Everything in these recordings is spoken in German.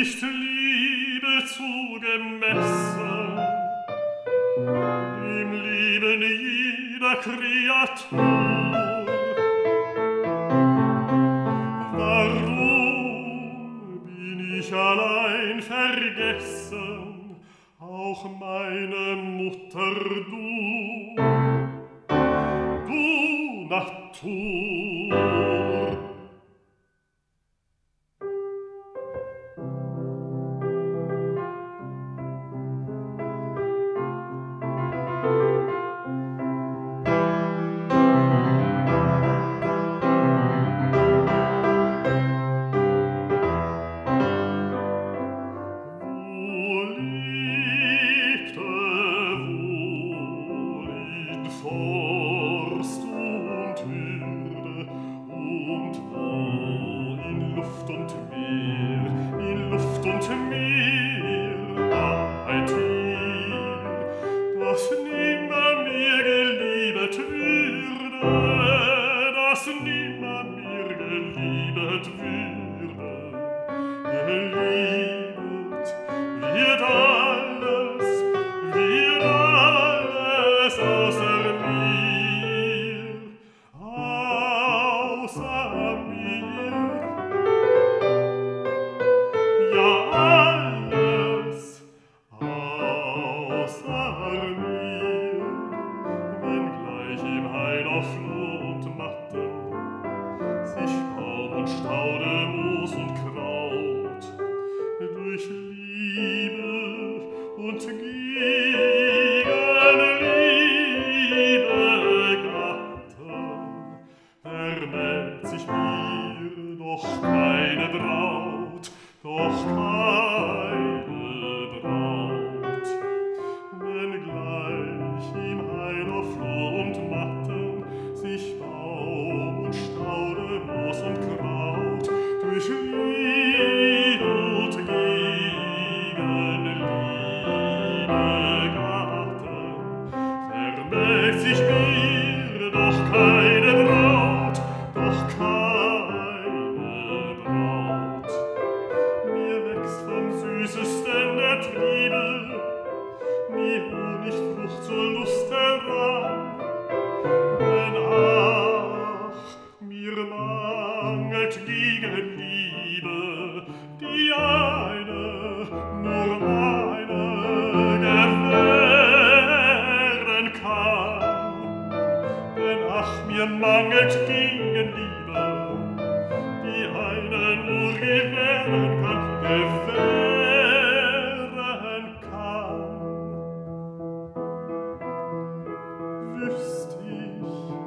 nicht Liebe zugemessen, dem Leben jeder Kreatur. Warum bin ich allein vergessen, auch meine Mutter, du Natur? Forst und Hürde und wo in Luft und Meer, ein Tier, das nimmer mir geliebet würde, das nimmer mir geliebet würde, geliebet wird alles außer ja, alles außer mir, wenngleich im Hain auf Floh und Matten sich Baum und Staude, Moos und Kraut durch Liebe und Gegenliebe gatten, vermählt sich mir doch keine Braut, doch keine Braut, wenngleich im Hain auf Floh und Matten sich Baum und Staude, Moos und Kraut durch Liebe und Gegenliebe gatten, vermählt sich mir doch keine Braut, doch keine Braut. Mir wächst vom süßesten der Triebe nie Honigfrucht zur Lust heran, denn ach, mir mangelt Gegenliebe, die eine, nur eine gewähren kann. Denn ach, mir mangelt Gegenliebe, die eine nur gewähren kann, gewähren kann. Wüsst ich,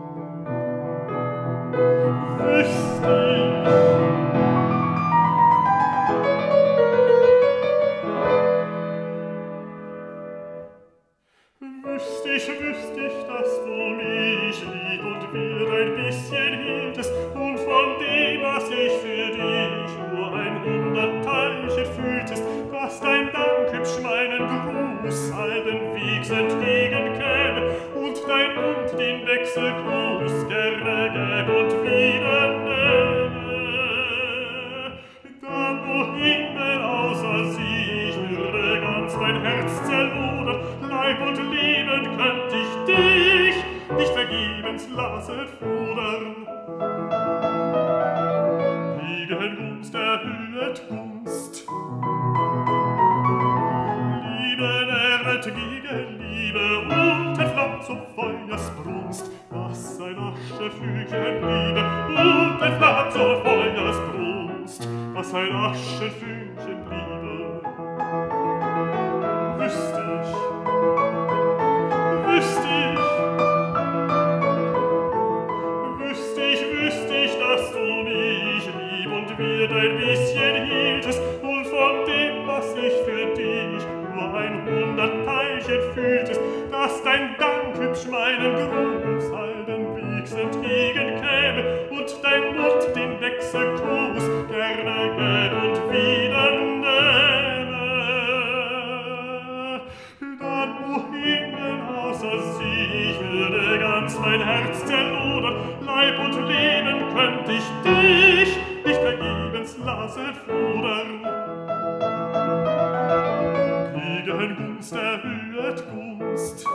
wüsst ich, dass du mich lieb und mir ein bisschen hieltest und von dem, was ich für dich nur ein Hundertteilchen fühltest, dass dein Dank hübsch meinen Gruß halbenwegs entgegenkäme und dein Mund den Wechselgruß gerne gäb und wieder nähme. Dann, o Himmel, außer sie, ich würde ganz mein Herz zerlodern, Leib und Leben könnt ich dich nicht vergebens lasset fordern. Gegengunst erhöhet Gunst, Liebe nähret Gegenliebe und entflammt zum Feuersbrunst, was ein Aschefühlchen Liebe und entflammt zum Feuersbrunst, was ein Aschefühlchen Liebe. Wüsst ich, dass du mich lieb und wird ein bisschen hieltest und von dem, was ich für dich nur ein Hundertteilchen fühltest, dass dein Dank hübsch meinen Gruß halbenwegs entgegenkäme und dein Mund den Wechselgruß gerne gäb und wieder nähme. Dann, o Himmel, außer sie, ich würde ganz mein Herz zerlodern, Leib und Leben könnt ich dich nicht vergebens lasset fordern. Gunst erhöhet Gunst.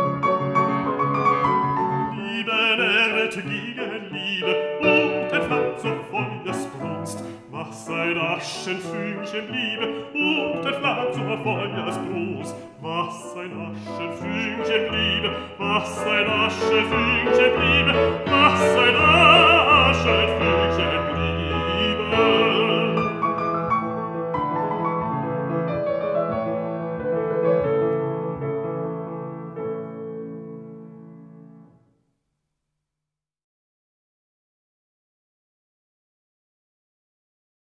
Liebe nähret gegen Liebe und entflammt zur Feuersbrunst. Mach sein Aschenfünkchen Liebe und entflammt zur Feuersbrunst. Mach sein Aschenfünkchen Liebe, mach sein Aschenfünkchen Liebe,